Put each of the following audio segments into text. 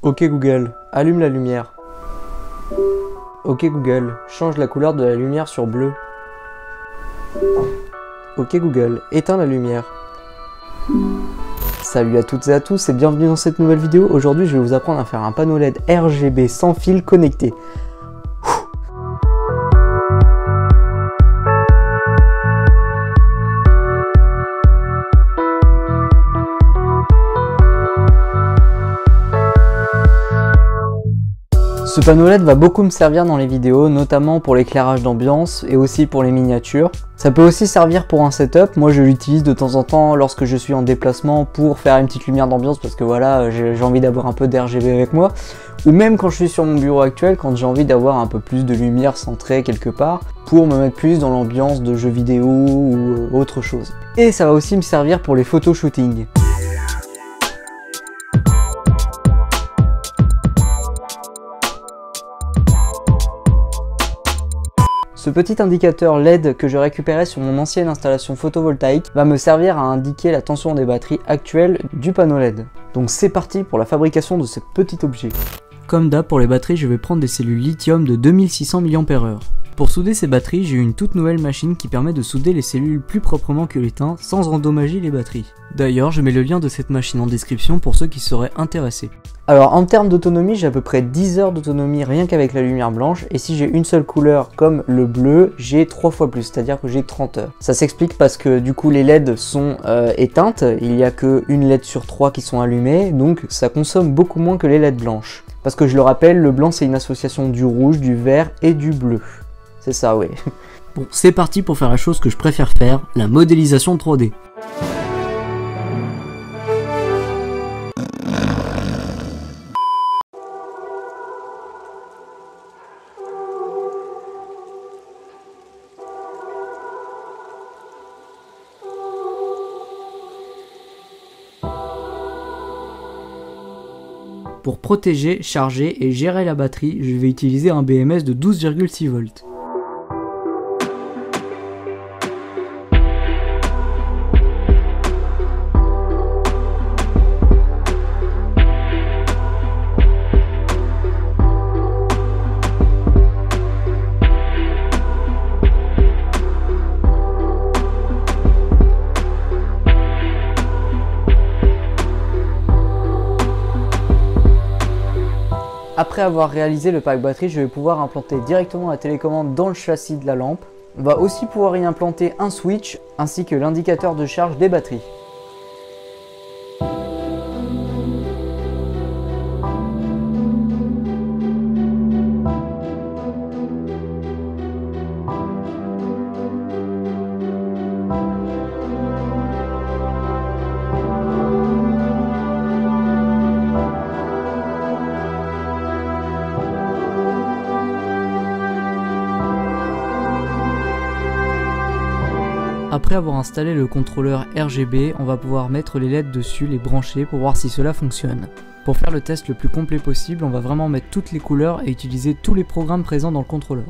Ok Google, allume la lumière. Ok Google, change la couleur de la lumière sur bleu. Ok Google, éteins la lumière. Salut à toutes et à tous et bienvenue dans cette nouvelle vidéo. Aujourd'hui je vais vous apprendre à faire un panneau LED RGB sans fil connecté. Ce panneau LED va beaucoup me servir dans les vidéos, notamment pour l'éclairage d'ambiance et aussi pour les miniatures. Ça peut aussi servir pour un setup. Moi je l'utilise de temps en temps lorsque je suis en déplacement pour faire une petite lumière d'ambiance parce que voilà, j'ai envie d'avoir un peu d'RGB avec moi. Ou même quand je suis sur mon bureau actuel, quand j'ai envie d'avoir un peu plus de lumière centrée quelque part pour me mettre plus dans l'ambiance de jeux vidéo ou autre chose. Et ça va aussi me servir pour les photoshooting. Ce petit indicateur LED que je récupérais sur mon ancienne installation photovoltaïque va me servir à indiquer la tension des batteries actuelles du panneau LED. Donc c'est parti pour la fabrication de ce petit objet. Comme d'hab pour les batteries, je vais prendre des cellules lithium de 2600 mAh. Pour souder ces batteries, j'ai une toute nouvelle machine qui permet de souder les cellules plus proprement que l'étain sans endommager les batteries. D'ailleurs, je mets le lien de cette machine en description pour ceux qui seraient intéressés. Alors en termes d'autonomie, j'ai à peu près 10 heures d'autonomie rien qu'avec la lumière blanche, et si j'ai une seule couleur comme le bleu, j'ai 3 fois plus, c'est-à-dire que j'ai 30 heures. Ça s'explique parce que du coup les LED sont éteintes, il n'y a qu'une LED sur 3 qui sont allumées, donc ça consomme beaucoup moins que les LED blanches. Parce que je le rappelle, le blanc c'est une association du rouge, du vert et du bleu. C'est ça, oui. Bon, c'est parti pour faire la chose que je préfère faire, la modélisation 3D. Pour protéger, charger et gérer la batterie, je vais utiliser un BMS de 12,6 volts. Après avoir réalisé le pack batterie, je vais pouvoir implanter directement la télécommande dans le châssis de la lampe. On va aussi pouvoir y implanter un switch ainsi que l'indicateur de charge des batteries. Après avoir installé le contrôleur RGB, on va pouvoir mettre les LED dessus, les brancher pour voir si cela fonctionne. Pour faire le test le plus complet possible, on va vraiment mettre toutes les couleurs et utiliser tous les programmes présents dans le contrôleur.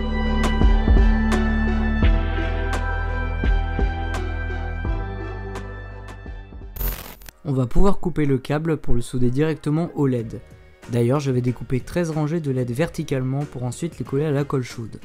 On va pouvoir couper le câble pour le souder directement au LED. D'ailleurs, je vais découper 13 rangées de LED verticalement pour ensuite les coller à la colle chaude.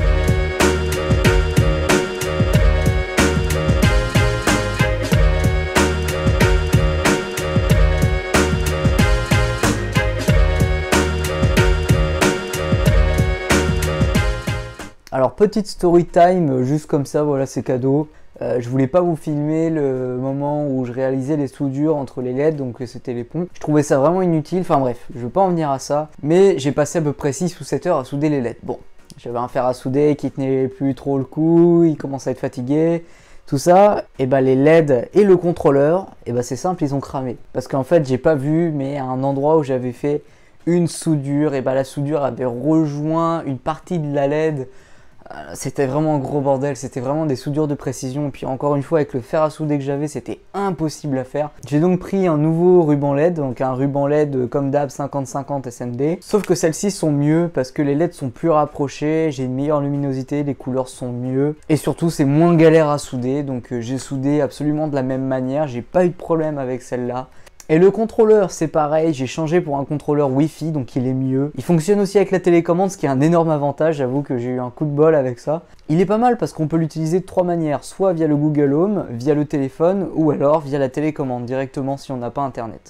Alors petite story time, juste comme ça, voilà c'est cadeau. Je voulais pas vous filmer le moment où je réalisais les soudures entre les LED, donc c'était les ponts. Je trouvais ça vraiment inutile, enfin bref, je veux pas en venir à ça. Mais j'ai passé à peu près 6 ou 7 heures à souder les LED. Bon, j'avais un fer à souder qui tenait plus trop le coup, il commençait à être fatigué. Tout ça, et bah les LED et le contrôleur, et bah c'est simple, ils ont cramé. Parce qu'en fait j'ai pas vu, mais à un endroit où j'avais fait une soudure, et bah la soudure avait rejoint une partie de la LED. C'était vraiment un gros bordel, c'était vraiment des soudures de précision, et puis encore une fois avec le fer à souder que j'avais c'était impossible à faire. J'ai donc pris un nouveau ruban LED, donc un ruban LED comme d'hab 50-50 SMD, sauf que celles-ci sont mieux parce que les LED sont plus rapprochés, j'ai une meilleure luminosité, les couleurs sont mieux, et surtout c'est moins galère à souder, donc j'ai soudé absolument de la même manière, j'ai pas eu de problème avec celle-là. Et le contrôleur, c'est pareil, j'ai changé pour un contrôleur Wi-Fi, donc il est mieux. Il fonctionne aussi avec la télécommande, ce qui est un énorme avantage, j'avoue que j'ai eu un coup de bol avec ça. Il est pas mal parce qu'on peut l'utiliser de 3 manières, soit via le Google Home, via le téléphone, ou alors via la télécommande, directement si on n'a pas internet.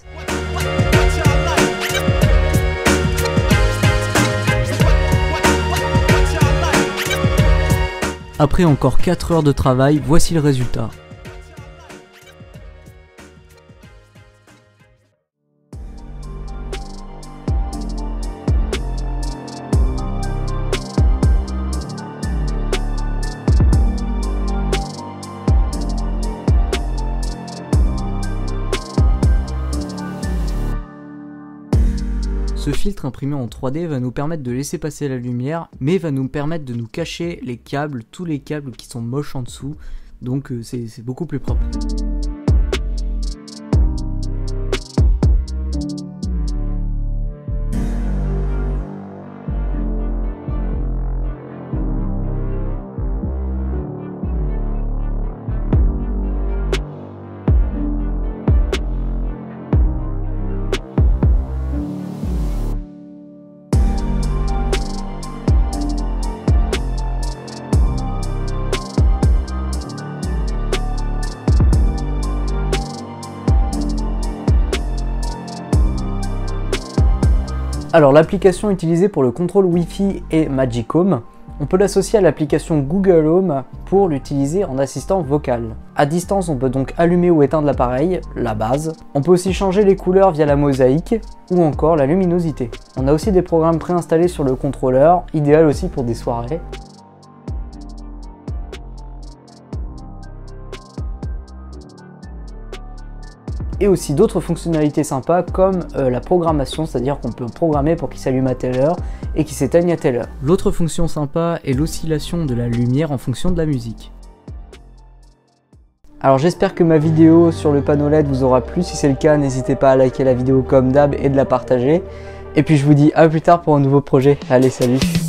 Après encore 4 heures de travail, voici le résultat. Ce filtre imprimé en 3D va nous permettre de laisser passer la lumière, mais va nous permettre de nous cacher les câbles, tous les câbles qui sont moches en dessous, donc c'est beaucoup plus propre. Alors l'application utilisée pour le contrôle Wi-Fi est Magic Home. On peut l'associer à l'application Google Home pour l'utiliser en assistant vocal. À distance, on peut donc allumer ou éteindre l'appareil, la base. On peut aussi changer les couleurs via la mosaïque ou encore la luminosité. On a aussi des programmes préinstallés sur le contrôleur, idéal aussi pour des soirées. Et aussi d'autres fonctionnalités sympas comme la programmation, c'est-à-dire qu'on peut programmer pour qu'il s'allume à telle heure et qu'il s'éteigne à telle heure. L'autre fonction sympa est l'oscillation de la lumière en fonction de la musique. Alors j'espère que ma vidéo sur le panneau LED vous aura plu. Si c'est le cas, n'hésitez pas à liker la vidéo comme d'hab et de la partager. Et puis je vous dis à plus tard pour un nouveau projet. Allez, salut!